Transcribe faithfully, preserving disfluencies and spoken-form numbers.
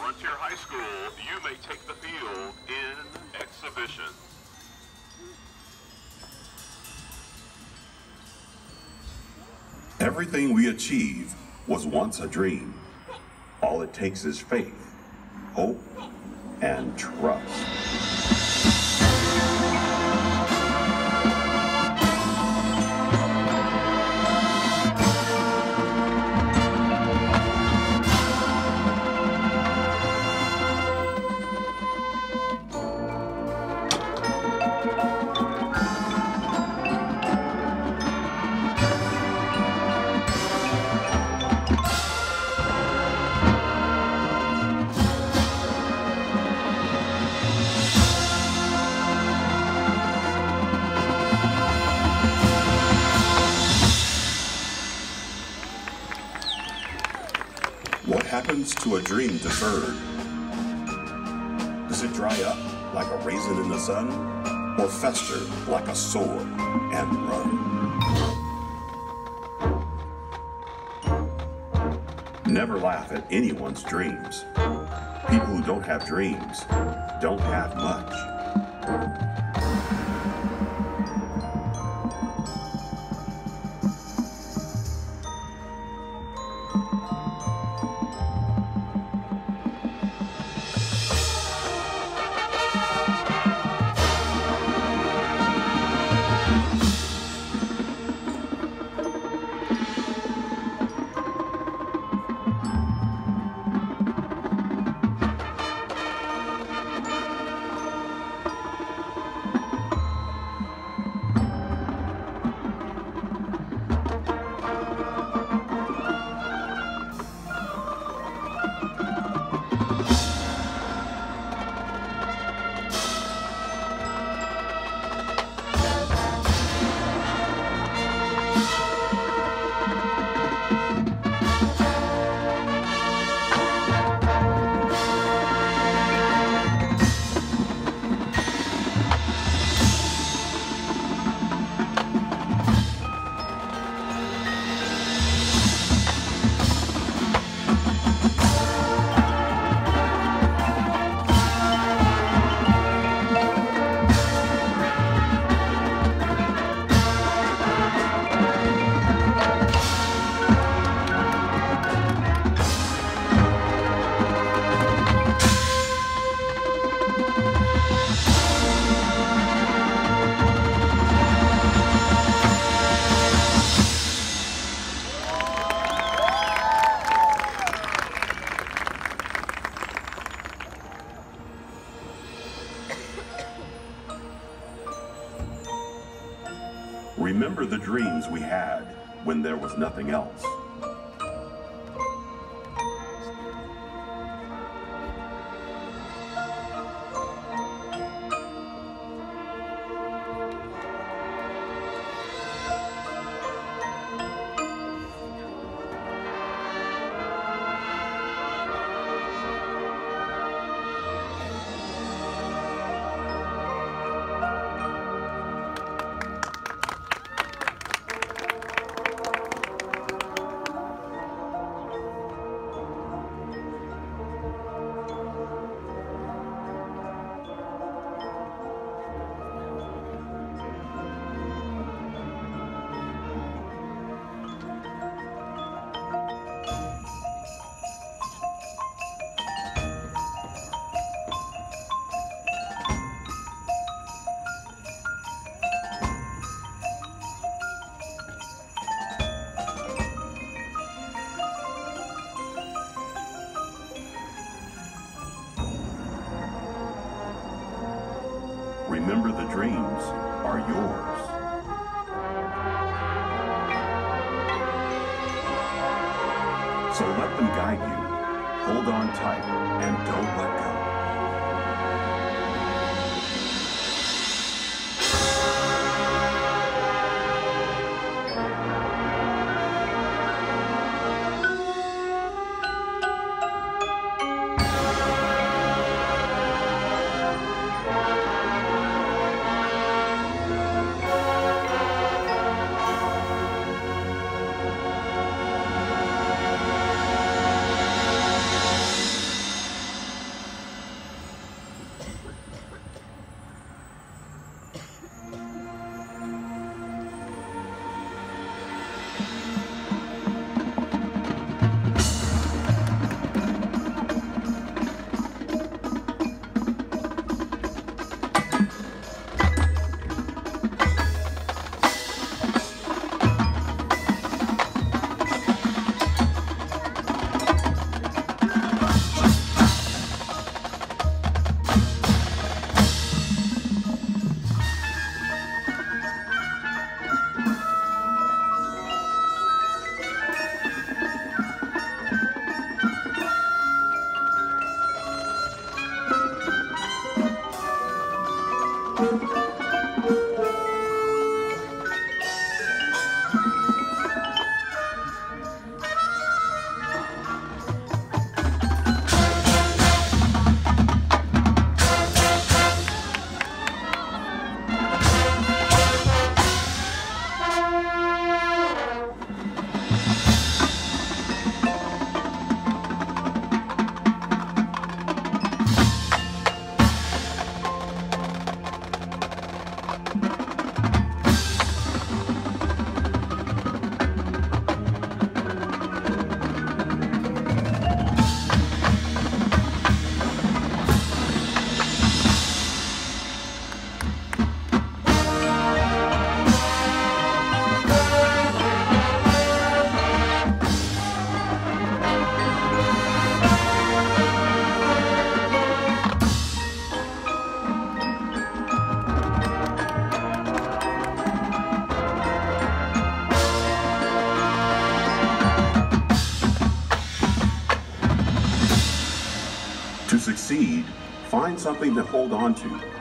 Frontier High School, you may take the field in exhibition. Everything we achieve was once a dream. All it takes is faith, hope, and trust. What happens to a dream deferred? Does it dry up like a raisin in the sun, or fester like a sore and run? Never laugh at anyone's dreams. People who don't have dreams don't have much. Remember the dreams we had when there was nothing else. Remember the dreams are yours. So let them guide you. Hold on tight and don't let go. To succeed, find something to hold on to